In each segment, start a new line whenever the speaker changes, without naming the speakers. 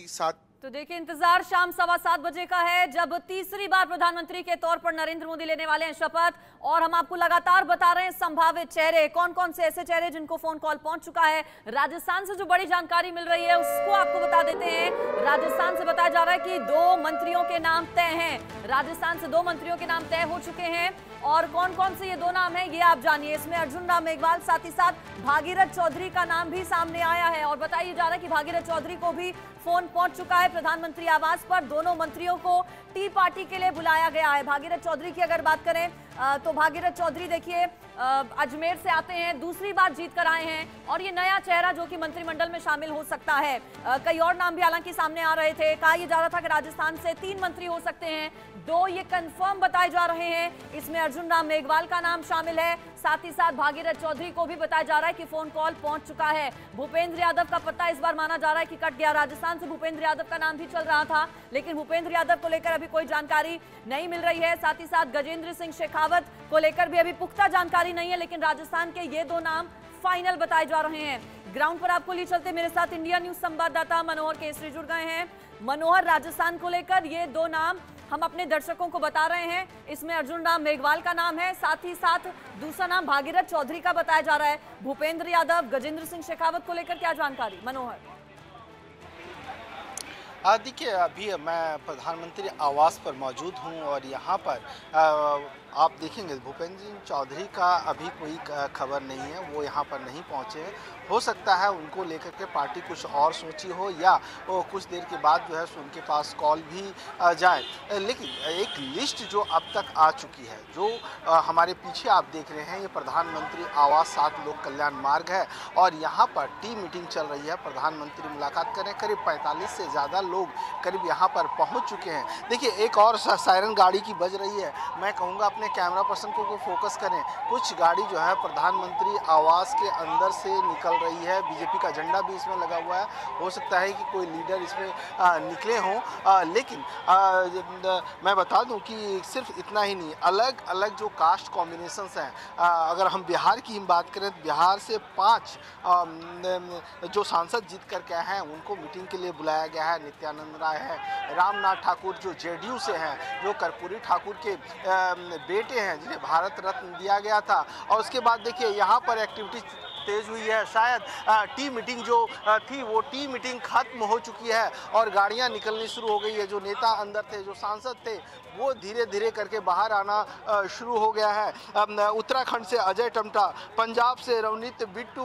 साथ।
तो देखिए, इंतजार शाम 7:15 बजे का है, जब तीसरी बार प्रधानमंत्री के तौर पर नरेंद्र मोदी लेने वाले हैं शपथ। और हम आपको लगातार बता रहे हैं संभावित चेहरे, कौन कौन से ऐसे चेहरे जिनको फोन कॉल पहुंच चुका है। राजस्थान से जो बड़ी जानकारी मिल रही है उसको आपको बता देते हैं। राजस्थान से बताया जा रहा है कि 2 मंत्रियों के नाम तय हैं। राजस्थान से 2 मंत्रियों के नाम तय हो चुके हैं। और कौन कौन से ये 2 नाम हैं ये आप जानिए। इसमें अर्जुन राम मेघवाल, साथ ही साथ भागीरथ चौधरी का नाम भी सामने आया है। और बताया जा रहा है कि भागीरथ चौधरी को भी फोन पहुंच चुका है प्रधानमंत्री आवास पर। दोनों मंत्रियों को टी पार्टी के लिए बुलाया गया है। भागीरथ चौधरी की अगर बात करें तो भागीरथ चौधरी देखिए अजमेर से आते हैं, दूसरी बार जीत कर आए हैं और ये नया चेहरा जो कि मंत्रिमंडल में शामिल हो सकता है। कई और नाम भी हालांकि सामने आ रहे थे। कहा यह जा रहा था कि राजस्थान से 3 मंत्री हो सकते हैं, 2 ये कंफर्म बताए जा रहे हैं। इसमें अर्जुन राम मेघवाल का नाम शामिल है, साथ ही साथ भागीरथ चौधरी को भी बताया जा रहा है कि फोन कॉल पहुंच चुका है। भूपेंद्र यादव का पत्ता इस बार माना जा रहा है कि कट गया। राजस्थान से भूपेंद्र यादव का नाम भी चल रहा था, लेकिन भूपेंद्र यादव को लेकर अभी कोई जानकारी नहीं मिल रही है। साथ ही साथ गजेंद्र सिंह शेखावत को लेकर भी अभी पुख्ता जानकारी नहीं है, लेकिन राजस्थान के ये 2 नाम फाइनल बताए जा रहे हैं। ग्राउंड पर आपको ले चलते, मेरे साथ इंडिया न्यूज संवाददाता मनोहर केसरी जुड़ गए हैं। मनोहर, राजस्थान को लेकर ये 2 नाम हम अपने दर्शकों को बता रहे हैं। इसमें अर्जुन राम मेघवाल का नाम है, साथ ही साथ दूसरा नाम भागीरथ चौधरी का बताया जा रहा है। भूपेंद्र यादव, गजेंद्र सिंह शेखावत को लेकर क्या जानकारी मनोहर?
देखिए, अभी मैं प्रधानमंत्री आवास पर मौजूद हूं और यहां पर आप देखेंगे भूपेंद्र सिंह चौधरी का अभी कोई खबर नहीं है, वो यहाँ पर नहीं पहुँचे हैं। हो सकता है उनको लेकर के पार्टी कुछ और सोची हो या वो कुछ देर के बाद जो है उनके पास कॉल भी जाए। लेकिन एक लिस्ट जो अब तक आ चुकी है, जो हमारे पीछे आप देख रहे हैं, ये प्रधानमंत्री आवास 7 लोक कल्याण मार्ग है और यहाँ पर टीम मीटिंग चल रही है। प्रधानमंत्री मुलाकात करें, करीब 45 से ज़्यादा लोग करीब यहाँ पर पहुँच चुके हैं। देखिए, एक और सायरन गाड़ी की बज रही है। मैं कहूँगा अपने कैमरा पर्सन को फोकस करें। कुछ गाड़ी जो है प्रधानमंत्री आवास के अंदर से निकल रही है। बीजेपी का झंडा भी इसमें लगा हुआ है। हो सकता है कि कोई लीडर इसमें निकले हों, लेकिन मैं बता दूं कि सिर्फ इतना ही नहीं, अलग अलग जो कास्ट कॉम्बिनेशंस हैं, अगर हम बिहार की बात करें तो बिहार से 5 जो सांसद जीत कर के हैं उनको मीटिंग के लिए बुलाया गया है। नित्यानंद राय है, रामनाथ ठाकुर जो जेडीयू से हैं, जो कर्पूरी ठाकुर के बेटे हैं जिन्हें भारत रत्न दिया गया था। और उसके बाद देखिए यहाँ पर एक्टिविटी तेज हुई है। शायद टी मीटिंग जो थी वो टी मीटिंग खत्म हो चुकी है और गाड़ियां निकलनी शुरू हो गई है। जो नेता अंदर थे, जो सांसद थे, वो धीरे धीरे करके बाहर आना शुरू हो गया है। उत्तराखंड से अजय टम्टा, पंजाब से रवनीत बिट्टू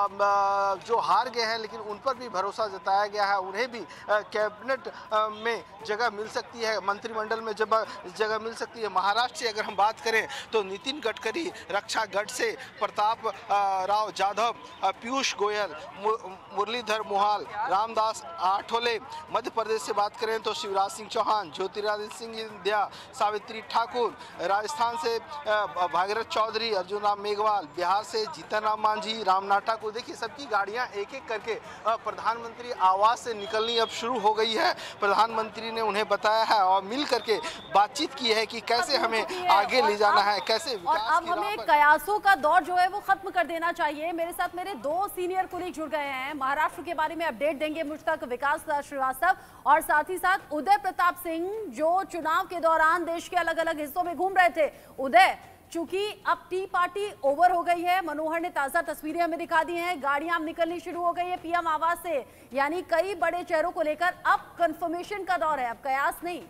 जो हार गए हैं, लेकिन उन पर भी भरोसा जताया गया है। उन्हें भी कैबिनेट में जगह मिल सकती है, मंत्रिमंडल में जगह मिल सकती है। महाराष्ट्र से अगर हम बात करें तो नितिन गडकरी, रक्षा गढ़ से प्रताप राव जाधव, पीयूष गोयल, मुरलीधर मोहाल, रामदास आठवले। मध्य प्रदेश से बात करें तो शिवराज सिंह चौहान, ज्योतिरादित्य सिंधिया, सावित्री ठाकुर। राजस्थान से भागीरथ चौधरी, अर्जुन राम मेघवाल। बिहार से जीतन राम मांझी, रामनाथ ठाकुर। देखिए, सबकी गाड़ियां एक एक करके प्रधानमंत्री आवास से निकलनी अब शुरू हो गई है। प्रधानमंत्री ने उन्हें बताया है और मिल करके बातचीत की है कि कैसे हमें आगे ले जाना है, कैसे विकास
और अब हमें कयासों का दौर जो है वो खत्म कर देना चाहिए। मेरे साथ मेरे 2 सीनियर कुलीग जुड़ गए हैं। महाराष्ट्र के बारे में अपडेट देंगे मुझ तक विकास श्रीवास्तव और साथ ही साथ उदय प्रताप सिंह, जो चुनाव के दौरान देश के अलग अलग हिस्सों में घूम रहे थे। उदय, चूंकि अब टी पार्टी ओवर हो गई है, मनोहर ने ताजा तस्वीरें हमें दिखा दी हैं, गाड़ियां अब निकलनी शुरू हो गई है पीएम आवास से, यानी कई बड़े चेहरों को लेकर अब कंफर्मेशन का दौर है, अब कयास नहीं।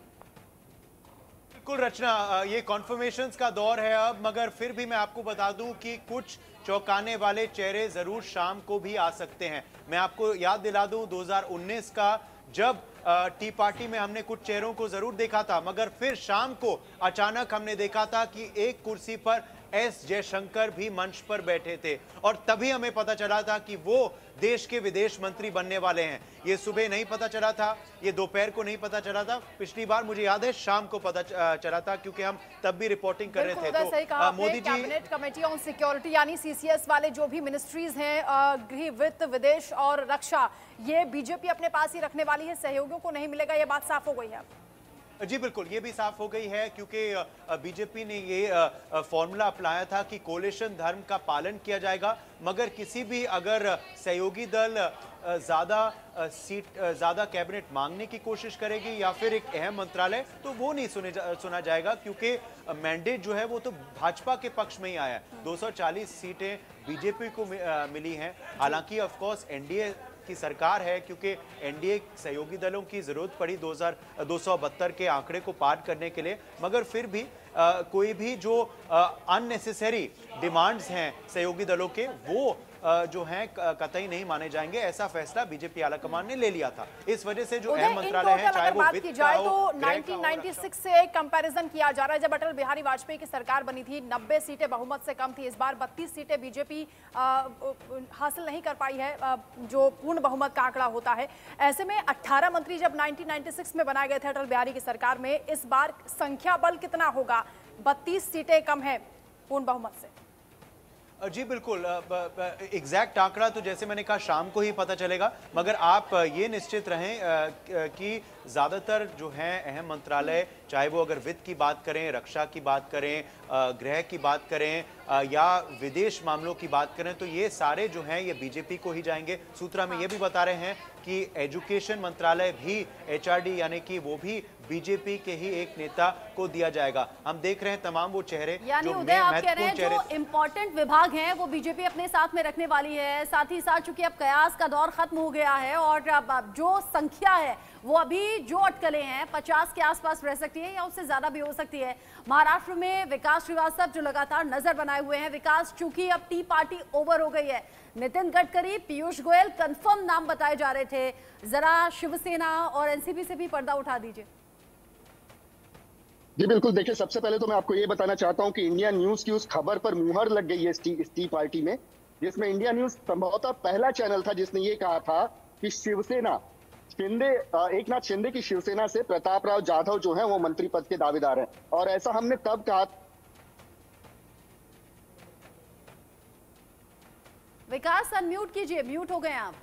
बिल्कुल रचना, ये कॉन्फर्मेशंस का दौर है अब, मगर फिर भी मैं आपको बता दूं कि कुछ चौंकाने वाले चेहरे जरूर शाम को भी आ सकते हैं। मैं आपको याद दिला दूं 2019 का, जब टी पार्टी में हमने कुछ चेहरों को जरूर देखा था, मगर फिर शाम को अचानक हमने देखा था कि एक कुर्सी पर एस जयशंकर भी मंच पर बैठे थे और तभी हमें पता चला था कि वो देश के विदेश मंत्री बनने वाले हैं। ये सुबह नहीं पता चला था, ये दोपहर को नहीं पता चला था, पिछली बार मुझे याद है शाम को पता चला था, क्योंकि हम तब भी रिपोर्टिंग कर रहे थे। तो Modi ji,
cabinet committee on security यानी सीसीएस वाले जो भी मिनिस्ट्रीज हैं, गृह, वित्त, विदेश और रक्षा, ये बीजेपी अपने पास ही रखने वाली है, सहयोगियों को नहीं मिलेगा, ये बात साफ हो गई है।
जी बिल्कुल, ये भी साफ हो गई है क्योंकि बीजेपी ने ये फॉर्मूला अपनाया था कि कोलिशन धर्म का पालन किया जाएगा, मगर किसी भी अगर सहयोगी दल ज़्यादा कैबिनेट मांगने की कोशिश करेगी या फिर एक अहम मंत्रालय, तो वो नहीं सुना जाएगा क्योंकि मैंडेट जो है वो तो भाजपा के पक्ष में ही आया है। 240 सीटें बीजेपी को मिली हैं। हालांकि ऑफ कोर्स एनडीए की सरकार है क्योंकि एनडीए सहयोगी दलों की जरूरत पड़ी 272 के आंकड़े को पार करने के लिए, मगर फिर भी कोई भी जो अननेसेसरी डिमांड्स हैं सहयोगी दलों के वो जो हैं कतई नहीं माने जाएंगे। ऐसा फैसला बीजेपी आलाकमान ने ले लिया था। इस वजह से जो अहम मंत्रालय है, चाहे वो वित्त का हो,
तो 1996 से कंपैरिजन किया जा रहा है जब अटल बिहारी वाजपेयी की सरकार बनी थी, 90 सीटें बहुमत से कम थी। इस बार 32 सीटें बीजेपी हासिल नहीं कर पाई है, जो पूर्ण बहुमत का आंकड़ा होता है। ऐसे में 18 मंत्री जब 1996 में बनाए गए थे अटल बिहारी की सरकार में, इस बार संख्या बल कितना होगा? 32 सीटें कम है पूर्ण बहुमत से।
जी बिल्कुल, एग्जैक्ट आंकड़ा तो जैसे मैंने कहा शाम को ही पता चलेगा, मगर आप ये निश्चित रहें कि ज़्यादातर जो हैं अहम मंत्रालय, चाहे वो अगर वित्त की बात करें, रक्षा की बात करें, गृह की बात करें या विदेश मामलों की बात करें, तो ये सारे जो हैं ये बीजेपी को ही जाएंगे। सूत्रा में ये भी बता रहे हैं कि एजुकेशन मंत्रालय भी एचआरडी यानी कि वो भी बीजेपी के ही एक नेता को दिया जाएगा। हम देख रहे हैं तमाम वो चेहरे
यानी उदय आप कह रहे हैं जो इंपॉर्टेंट विभाग हैं वो बीजेपी अपने साथ में रखने वाली है। साथ ही साथ चूंकि अब कयास का दौर खत्म हो गया है और अब जो संख्या है वो अभी जो अटकलें हैं 50 के आसपास रह सकती है या उससे ज्यादा भी हो सकती है। महाराष्ट्र में विकास श्रीवास्तव जो लगातार नजर बनाए हुए हैं, विकास चूंकि अब टी पार्टी ओवर हो गई है, नितिन गडकरी, पीयूष गोयल कंफर्म नाम बताए जा रहे थे, जरा शिवसेना और एनसीपी से भी पर्दा उठा दीजिए।
जी बिल्कुल, देखिए सबसे पहले तो मैं आपको ये बताना चाहता हूं कि इंडिया न्यूज की उस खबर पर मुहर लग गई है इस टी पार्टी में, जिसमें इंडिया न्यूज संभवतः पहला चैनल था जिसने ये कहा था कि शिवसेना एकनाथ शिंदे की शिवसेना से प्रतापराव जाधव जो है वो मंत्री पद के दावेदार हैं। और ऐसा हमने तब कहा।
विकास अनम्यूट कीजिए, म्यूट हो गए आप।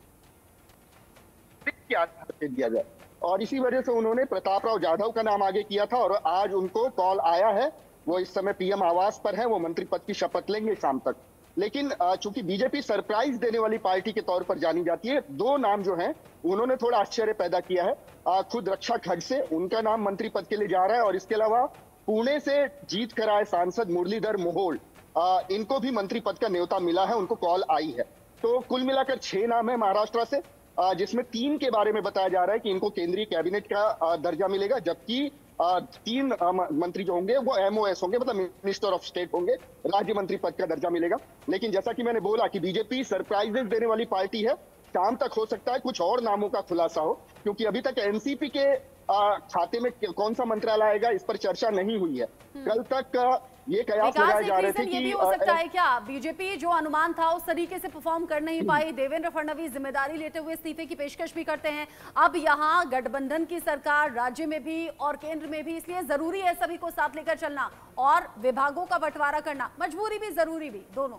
दिया जाए और इसी वजह से उन्होंने प्रतापराव जाधव का नाम आगे किया था और आज उनको कॉल आया है। वो इस समय पीएम आवास पर है, वो मंत्री पद की शपथ लेंगे शाम तक। लेकिन चूंकि बीजेपी सरप्राइज देने वाली पार्टी के तौर पर जानी जाती है, दो नाम जो हैं उन्होंने थोड़ा आश्चर्य पैदा किया है। खुद रक्षा खड़से, उनका नाम मंत्री पद के लिए जा रहा है और इसके अलावा पुणे से जीत कर आए सांसद मुरलीधर मोहोल, इनको भी मंत्री पद का न्योता मिला है, उनको कॉल आई है। तो कुल मिलाकर 6 नाम है महाराष्ट्र से, जिसमें 3 के बारे में बताया जा रहा है कि इनको केंद्रीय कैबिनेट का दर्जा मिलेगा, जबकि 3 मंत्री जो होंगे वो MOS होंगे, मतलब मिनिस्टर ऑफ स्टेट होंगे, राज्य मंत्री पद का दर्जा मिलेगा। लेकिन जैसा कि मैंने बोला कि बीजेपी सरप्राइजेस देने वाली पार्टी है, शाम तक हो सकता है कुछ और नामों का खुलासा हो, क्योंकि अभी तक एनसीपी के खाते में कौन सा मंत्रालय आएगा इस पर चर्चा नहीं हुई है। कल तक ये कयास लगाए जा रहे थे कि
ये भी हो सकता है क्या बीजेपी जो अनुमान था उस तरीके से परफॉर्म कर नहीं पाई, देवेंद्र फडणवीस जिम्मेदारी लेते हुए इस्तीफे की पेशकश भी करते हैं। अब यहाँ गठबंधन की सरकार राज्य में भी और केंद्र में भी, इसलिए जरूरी है सभी को साथ लेकर चलना और विभागों का बंटवारा करना, मजबूरी भी जरूरी भी, दोनों।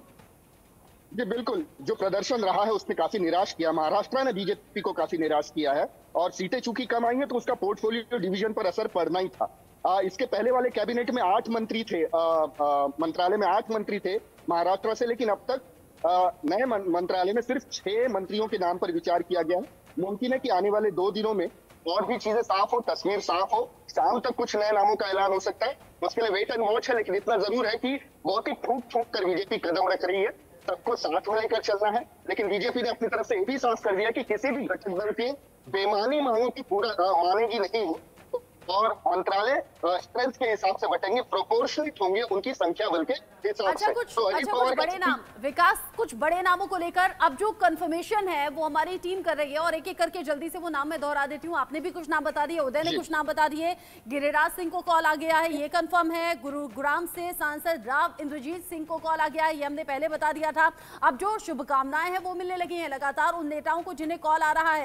जी बिल्कुल, जो प्रदर्शन रहा है उसने काफी निराश किया, महाराष्ट्र ने बीजेपी को काफी निराश किया है और सीटें चूंकि कम आई है तो उसका पोर्टफोलियो डिवीजन पर असर पड़ना ही था। इसके पहले वाले कैबिनेट में 8 मंत्री थे, मंत्रालय में 8 मंत्री थे महाराष्ट्र से, लेकिन अब तक नए मंत्रालय में सिर्फ 6 मंत्रियों के नाम पर विचार किया गया है। मुमकिन है कि आने वाले 2 दिनों में और भी चीजें साफ हो, तस्वीर साफ हो, शाम तक कुछ नए नामों का ऐलान हो सकता है। उसके लिए वेट एंड वॉच है, लेकिन इतना जरूर है कि बहुत ही ठूक कर बीजेपी कदम रख रही है, सबको साथ में लेकर चलना है। लेकिन बीजेपी ने अपनी तरफ से ये भी साफ कर दिया कि किसी भी गठबंधन की बेमानी मांगों की पूरा मानेगी नहीं और मंत्रालय स्ट्रेंथ के हिसाब से बटेंगे, प्रोपोर्शनल होंगे उनकी संख्या बल के हिसाब से।
कुछ बड़े नाम, विकास, कुछ बड़े नामों को लेकर अब जो कंफर्मेशन है वो हमारी टीम कर रही है और एक एक करके जल्दी से वो नाम मैं दोहरा देती हूँ। आपने भी कुछ नाम बता दिए, उदय ने कुछ नाम बता दिए, गिरिराज सिंह को कॉल आ गया है, ये कंफर्म है। गुरुग्राम से सांसद राव इंद्रजीत सिंह को कॉल आ गया है, ये हमने पहले बता दिया था। अब जो शुभकामनाएं हैं वो मिलने लगी हैं लगातार उन नेताओं को जिन्हें कॉल आ रहा है।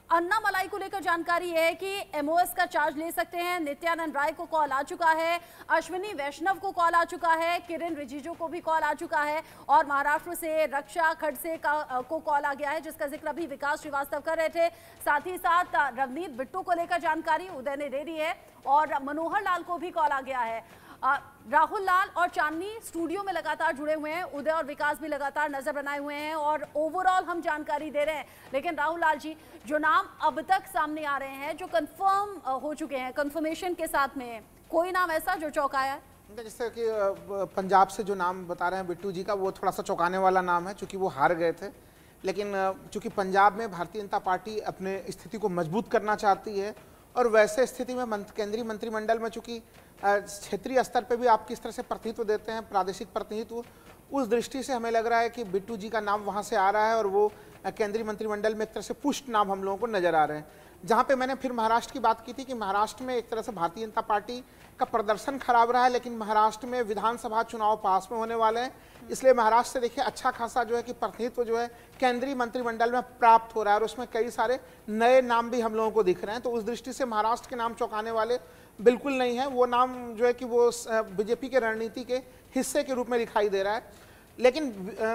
अन्नामलाई को लेकर जानकारी है कि एमओएस का चार्ज ले सकते हैं। नित्यानंद राय को कॉल आ चुका है, अश्विनी वैष्णव को कॉल आ चुका है, किरण रिजिजू को भी कॉल आ चुका है और महाराष्ट्र से रक्षा खड़से को कॉल आ गया है, जिसका जिक्र अभी विकास श्रीवास्तव कर रहे थे। साथ ही साथ रवनीत बिट्टू को लेकर जानकारी उदय ने दे दी है और मनोहर लाल को भी कॉल आ गया है। राहुल लाल और चांदनी स्टूडियो में लगातार जुड़े हुए हैं, उदय और विकास भी लगातार नजर बनाए हुए हैं और ओवरऑल हम जानकारी दे रहे हैं। लेकिन राहुल लाल जी, जो नाम अब तक सामने आ रहे हैं, जो कंफर्म हो चुके हैं, कंफर्मेशन के साथ में, कोई नाम ऐसा जो चौंकाया है?
जैसे कि पंजाब से जो नाम बता रहे हैं बिट्टू जी का, वो थोड़ा सा चौंकाने वाला नाम है, चूंकि वो हार गए थे। लेकिन चूंकि पंजाब में भारतीय जनता पार्टी अपने स्थिति को मजबूत करना चाहती है और वैसे स्थिति में केंद्रीय मंत्रिमंडल में चूंकि क्षेत्रीय स्तर पे भी आप किस तरह से प्रतिनिधित्व देते हैं, प्रादेशिक प्रतिनिधित्व, उस दृष्टि से हमें लग रहा है कि बिट्टू जी का नाम वहाँ से आ रहा है और वो केंद्रीय मंत्रिमंडल में एक तरह से पुष्ट नाम हम लोगों को नजर आ रहे हैं। जहाँ पे मैंने फिर महाराष्ट्र की बात की थी कि महाराष्ट्र में एक तरह से भारतीय जनता पार्टी का प्रदर्शन खराब रहा है, लेकिन महाराष्ट्र में विधानसभा चुनाव पास में होने वाले हैं, इसलिए महाराष्ट्र से देखिए अच्छा खासा जो है कि प्रतिनिधित्व जो है केंद्रीय मंत्रिमंडल में प्राप्त हो रहा है और उसमें कई सारे नए नाम भी हम लोगों को दिख रहे हैं। तो उस दृष्टि से महाराष्ट्र के नाम चौंकाने वाले बिल्कुल नहीं है। वो नाम जो है कि वो बीजेपी के रणनीति के हिस्से के रूप में दिखाई दे रहा है। लेकिन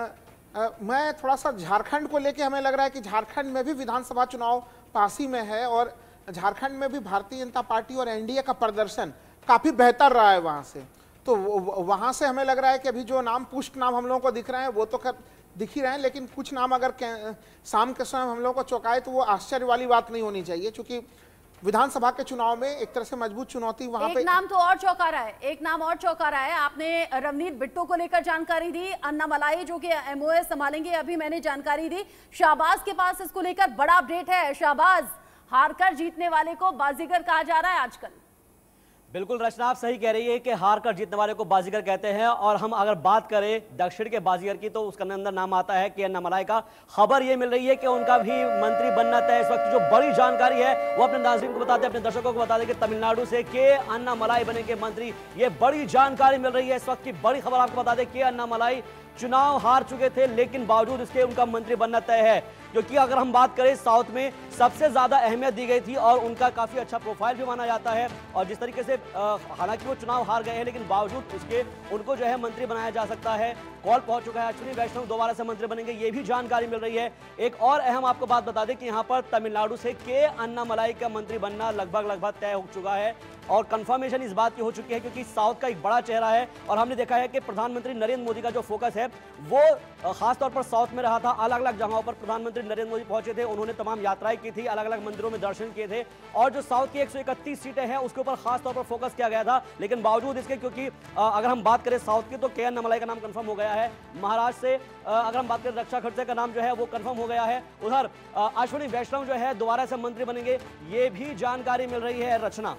मैं थोड़ा सा झारखंड को लेके हमें लग रहा है कि झारखंड में भी विधानसभा चुनाव पास ही में है और झारखंड में भी भारतीय जनता पार्टी और एनडीए का प्रदर्शन काफ़ी बेहतर रहा है वहाँ से। तो वहाँ से हमें लग रहा है कि अभी जो नाम पुष्ट नाम हम लोगों को दिख रहे हैं वो तो दिख ही रहे हैं, लेकिन कुछ नाम अगर शाम के समय हम लोगों को चौंकाए तो वो आश्चर्य वाली बात नहीं होनी चाहिए, क्योंकि विधानसभा के चुनाव में एक तरह से मजबूत चुनौती वहां पे।
एक नाम तो और चौंका रहा है, एक नाम और चौंका रहा है। आपने रवनीत बिट्टू को लेकर जानकारी दी, अन्नामलाई जो कि एमओएस संभालेंगे, अभी मैंने जानकारी दी। शाहबाज के पास इसको लेकर बड़ा अपडेट है। शाहबाज, हारकर जीतने वाले को बाजीगर कहा जा रहा है आजकल।
बिल्कुल रचना, आप सही कह रही है कि हार कर जीतने वाले को बाजीगर कहते हैं। और हम अगर बात करें दक्षिण के बाजीगर की तो उसके अंदर नाम आता है के अन्नामलाई का। खबर ये मिल रही है कि उनका भी मंत्री बनना तय। इस वक्त जो बड़ी जानकारी है वो अपने नाज़रीन को बताते, अपने दर्शकों को बता दें कि तमिलनाडु से के अन्नामलाई बनेंगे मंत्री। ये बड़ी जानकारी मिल रही है इस वक्त की बड़ी खबर। आपको बता दें कि अन्नामलाई चुनाव हार चुके थे, लेकिन बावजूद इसके उनका मंत्री बनना तय है, क्योंकि अगर हम बात करें साउथ में सबसे ज्यादा अहमियत दी गई थी और उनका काफी अच्छा प्रोफाइल भी माना जाता है। और जिस तरीके से हालांकि वो चुनाव हार गए हैं, लेकिन बावजूद उसके उनको जो है मंत्री बनाया जा सकता है। कॉल पहुंच चुका है, अश्विनी वैष्णव दोबारा से मंत्री बनेंगे, ये भी जानकारी मिल रही है। एक और अहम आपको बात बता दें कि यहाँ पर तमिलनाडु से के अन्नामलाई का मंत्री बनना लगभग तय हो चुका है और कंफर्मेशन इस बात की हो चुकी है, क्योंकि साउथ का एक बड़ा चेहरा है और हमने देखा है कि प्रधानमंत्री नरेंद्र मोदी का जो फोकस है वो खासतौर पर साउथ में रहा था। अलग अलग जगहों पर प्रधानमंत्री नरेंद्र मोदी पहुंचे थे, उन्होंने तमाम यात्राएं की थी, अलग अलग मंदिरों में दर्शन किए थे और जो साउथ की 131 सीटें हैं उसके ऊपर खासतौर पर फोकस किया गया था। लेकिन बावजूद इसके, क्योंकि अगर हम बात करें साउथ की तो के अन्नामलाई का नाम कंफर्म हो गया है। महाराष्ट्र से अगर हम बात करें रक्षा खड़से का नाम जो है वो कंफर्म हो गया है। उधर अश्विनी वैष्णव जो है दोबारा से मंत्री बनेंगे, ये भी जानकारी मिल रही है। रचना,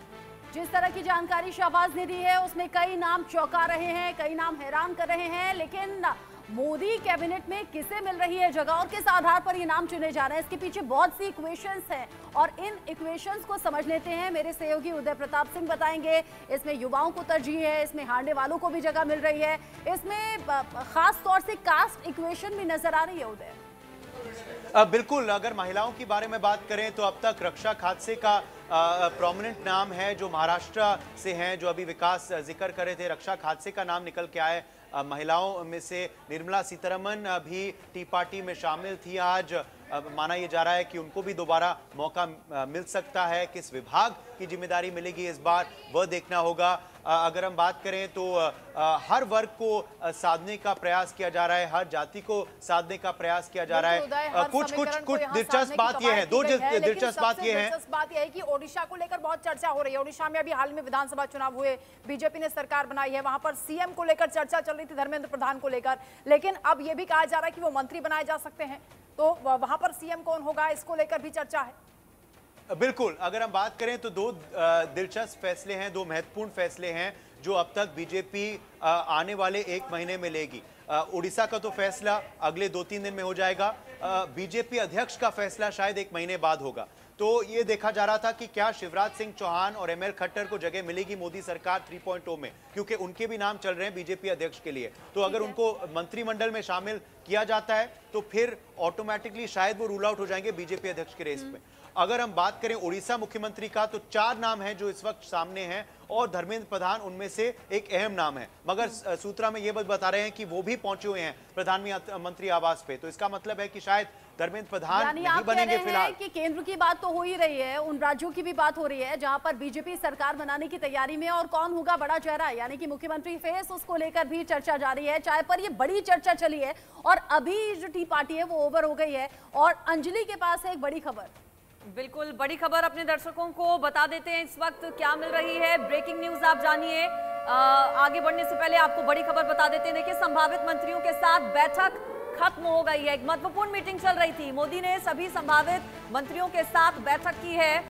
जिस तरह की जानकारी शाहबाज ने दी है उसमें कई नाम चौंका रहे हैं, कई नाम हैरान कर रहे हैं, लेकिन मोदी कैबिनेट में किसे मिल रही है जगह और किस आधार पर ये नाम चुने जा रहे हैं, इसके पीछे बहुत सी इक्वेशंस हैं और इन इक्वेशंस को समझ लेते हैं। मेरे सहयोगी उदय प्रताप सिंह बताएंगे। इसमें युवाओं को तरजीह है, इसमें हारने वालों को भी जगह मिल रही है, इसमें खास तौर से कास्ट इक्वेशन भी नजर आ रही है। उदय,
बिल्कुल, अगर महिलाओं के बारे में बात करें तो अब तक रक्षा खादसे का प्रोमिनेंट नाम है जो महाराष्ट्र से हैं, जो अभी विकास जिक्र कर रहे थे, रक्षा खादसे का नाम निकल के आए। महिलाओं में से निर्मला सीतारमण भी टी पार्टी में शामिल थी। आज माना यह जा रहा है कि उनको भी दोबारा मौका मिल सकता है। किस विभाग की जिम्मेदारी मिलेगी इस बार वह देखना होगा। अगर हम बात करें तो हर वर्ग को साधने का प्रयास किया जा रहा है, हर जाति को साधने का प्रयास किया जा रहा है। कुछ दिलचस्प बात यह है, दो दिलचस्प बात यह है,
बात यह है कि ओडिशा को लेकर बहुत चर्चा हो रही है। ओडिशा में अभी हाल में विधानसभा चुनाव हुए, बीजेपी ने सरकार बनाई है, वहां पर सीएम को लेकर चर्चा चल रही थी, धर्मेंद्र प्रधान को लेकर, लेकिन अब यह भी कहा जा रहा है कि वो मंत्री बनाए जा सकते हैं, तो वहां पर सीएम कौन होगा इसको लेकर भी चर्चा है।
बिल्कुल, अगर हम बात करें तो दो दिलचस्प फैसले हैं, दो महत्वपूर्ण फैसले हैं जो अब तक बीजेपी आने वाले 1 महीने में लेगी। उड़ीसा का तो फैसला अगले 2-3 दिन में हो जाएगा, बीजेपी अध्यक्ष का फैसला शायद 1 महीने बाद होगा। तो ये देखा जा रहा था कि क्या शिवराज सिंह चौहान और एमएल खट्टर को जगह मिलेगी मोदी सरकार 3.0 में, क्योंकि उनके भी नाम चल रहे हैं बीजेपी अध्यक्ष के लिए। तो अगर उनको मंत्रिमंडल में शामिल किया जाता है तो फिर ऑटोमेटिकली शायद वो रूल आउट हो जाएंगे बीजेपी अध्यक्ष के रेस में। अगर हम बात करें उड़ीसा मुख्यमंत्री का, तो 4 नाम हैं जो इस वक्त सामने हैं और धर्मेंद्र प्रधान उनमें से एक अहम नाम है। मगर सूत्रा में ये बात बता रहे हैं कि वो भी पहुंचे हुए हैं प्रधानमंत्री आवास पे, तो इसका मतलब है कि शायद धर्मेंद्र प्रधान नहीं बनेंगे फिलहाल।
कि केंद्र की बात तो हो ही रही है, उन राज्यों की भी बात हो रही है जहां पर बीजेपी सरकार बनाने की तैयारी में, और कौन होगा बड़ा चेहरा, यानी कि मुख्यमंत्री फेस, उसको लेकर भी चर्चा जारी है। चाय पर ये बड़ी चर्चा चली है और अभी जो टी पार्टी है वो ओवर हो गई है। और अंजलि के पास है एक बड़ी खबर।
बिल्कुल बड़ी खबर अपने दर्शकों को बता देते हैं इस वक्त क्या मिल रही है। ब्रेकिंग न्यूज आप जानिए। आगे बढ़ने से पहले आपको बड़ी खबर बता देते हैं। देखिए, संभावित मंत्रियों के साथ बैठक खत्म हो गई है। एक महत्वपूर्ण मीटिंग चल रही थी। मोदी ने सभी संभावित मंत्रियों के साथ बैठक की है